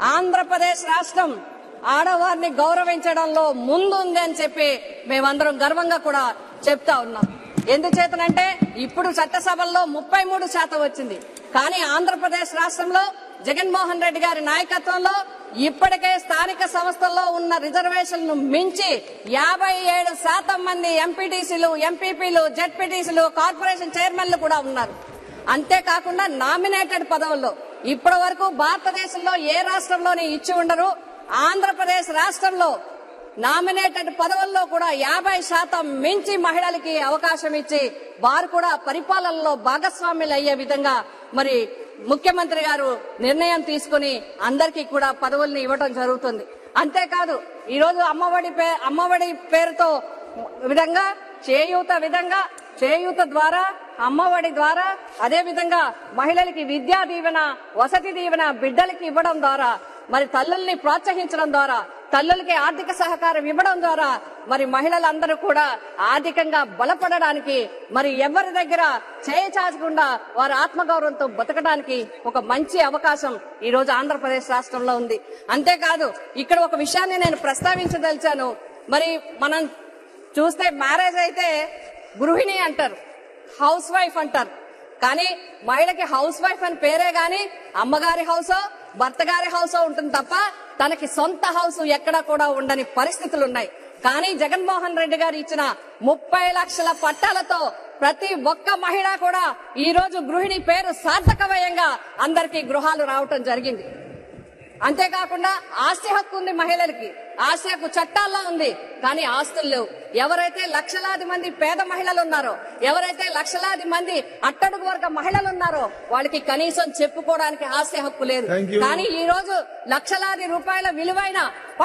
ఆంధ్రప్రదేశ్ రాష్ట్రం ఆడవారిని గౌరవించడంలో ముందుంది అని చెప్పి మేమందరం గర్వంగా కూడా చెప్తా ఉన్నాం. ఎందుచేతనంటే ఇప్పుడు చట్టసభల్లో 33% వచ్చింది. కానీ ఆంధ్రప్రదేశ్ రాష్ట్రంలో జగన్మోహన్ రెడ్డి గారి నాయకత్వంలో ఇప్పటికే స్థానిక సంస్థల్లో ఉన్న రిజర్వేషన్లను మించి 57% మంది ఎంపీటీసీలు, ఎంపీపీలు, జెడ్పీటీసీలు, కార్పొరేషన్ చైర్మన్లు కూడా ఉన్నారు. అంతేకాకుండా నామినేటెడ్ పదవుల్లో ఇప్పటి వరకు భారతదేశంలో ఏ రాష్ట్రంలోని ఇచ్చి ఉండరు. ఆంధ్రప్రదేశ్ రాష్ట్రంలో నామినేటెడ్ పదవుల్లో కూడా 50% మించి మహిళలకి అవకాశం ఇచ్చి వారు కూడా పరిపాలనలో భాగస్వాములు అయ్యే విధంగా మరి ముఖ్యమంత్రి గారు నిర్ణయం తీసుకుని అందరికీ కూడా పదవుల్ని ఇవ్వడం జరుగుతుంది. అంతేకాదు ఈ రోజు అమ్మఒడి పేరుతో విధంగా చేయూత ద్వారా, అమ్మఒడి ద్వారా, అదే విధంగా మహిళలకి విద్యా దీవెన, వసతి దీవెన బిడ్డలకి ఇవ్వడం ద్వారా, మరి తల్లుల్ని ప్రోత్సహించడం ద్వారా, తల్లులకి ఆర్థిక సహకారం ఇవ్వడం ద్వారా మరి మహిళలందరూ కూడా ఆర్థికంగా బలపడడానికి, మరి ఎవరి దగ్గర చేయి చాచకుండా వారి ఆత్మగౌరవంతో బతకడానికి ఒక మంచి అవకాశం ఈ రోజు ఆంధ్రప్రదేశ్ రాష్ట్రంలో ఉంది. అంతేకాదు ఇక్కడ ఒక విషయాన్ని నేను ప్రస్తావించదలిచాను. మరి మనం చూస్తే మ్యారేజ్ అయితే గృహిణి అంటారు, హౌస్ వైఫ్ అంటారు. కానీ మహిళకి హౌస్ వైఫ్ అని పేరే గాని అమ్మగారి హౌసో భర్త గారి హౌసో ఉంటుంది తప్ప తనకి సొంత హౌస్ ఎక్కడా కూడా ఉండని పరిస్థితులు ఉన్నాయి. కానీ జగన్మోహన్ రెడ్డి గారు ఇచ్చిన 30 లక్షల పట్టాలతో ప్రతి ఒక్క మహిళ కూడా ఈ రోజు గృహిణి పేరు సార్థకమయంగా అందరికీ గృహాలు రావటం జరిగింది. అంతేకాకుండా ఆస్తి హక్కు ఉంది మహిళలకి, ఆస్తి హక్కు చట్టాల్లో ఉంది. కానీ ఆస్తులు లేవు. ఎవరైతే లక్షలాది మంది పేద మహిళలు ఉన్నారో, ఎవరైతే లక్షలాది మంది అట్టడుగు వర్గ మహిళలు ఉన్నారో వాళ్ళకి కనీసం చెప్పుకోవడానికి ఆస్తి హక్కు లేదు. కానీ ఈ రోజు లక్షలాది రూపాయల విలువైన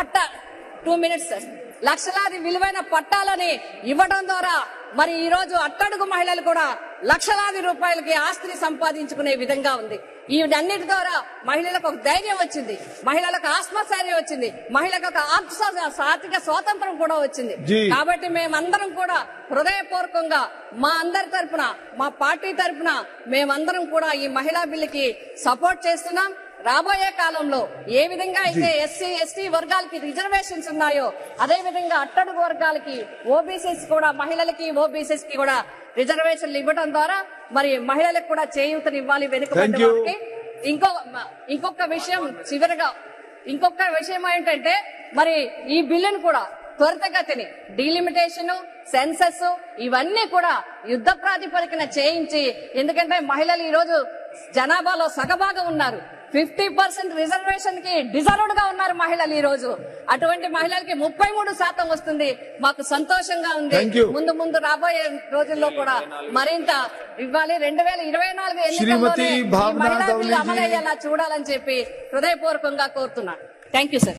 లక్షలాది విలువైన పట్టాలని ఇవ్వడం ద్వారా మరి ఈ రోజు అట్టడుగు మహిళలు కూడా లక్షలాది రూపాయలకి ఆస్తిని సంపాదించుకునే విధంగా ఉంది. వీటన్నిటి ద్వారా మహిళలకు ఒక ధైర్యం వచ్చింది, మహిళలకు ఆత్మస్థైర్యం వచ్చింది, మహిళలకు ఒక ఆర్థిక స్వాతంత్రం కూడా వచ్చింది. కాబట్టి మేమందరం కూడా హృదయపూర్వకంగా మా అందరి తరపున, మా పార్టీ తరపున మేమందరం కూడా ఈ మహిళా బిల్లుకి సపోర్ట్ చేస్తున్నాం. రాబోయే కాలంలో ఏ విధంగా అయితే ఎస్సీ ఎస్టీ వర్గాలకి రిజర్వేషన్స్ ఉన్నాయో అదే విధంగా అట్టడుగు వర్గాలకి, ఓబీసీస్ కూడా, మహిళలకి ఓబీసీస్ కి కూడా రిజర్వేషన్లు ఇవ్వడం ద్వారా మరి మహిళలకు కూడా చేయూతని ఇవ్వాలి వెనుకబడ్డ వారికి. ఇంకొక విషయం చివరిగా ఇంకొక విషయం ఏంటంటే మరి ఈ బిల్లును కూడా త్వరితగతిని డీలిమిటేషన్, సెన్సస్ ఇవన్నీ కూడా యుద్ధ ప్రాతిపదికన చేయించి, ఎందుకంటే మహిళలు ఈ రోజు జనాభాలో సగభాగం ఉన్నారు. 50% రిజర్వేషన్ కి డిజర్వ్డ్ గా ఉన్నారు మహిళలు ఈ రోజు. అటువంటి మహిళలకి 33% వస్తుంది. మాకు సంతోషంగా ఉంది. ముందు రాబోయే రోజుల్లో కూడా మరింత ఇవ్వాలి. 2024 ఎన్నికల్లోనే మహిళా బిల్లు అమలయ్యేలా చూడాలని చెప్పి హృదయపూర్వకంగా కోరుతున్నాను. Thank you sir.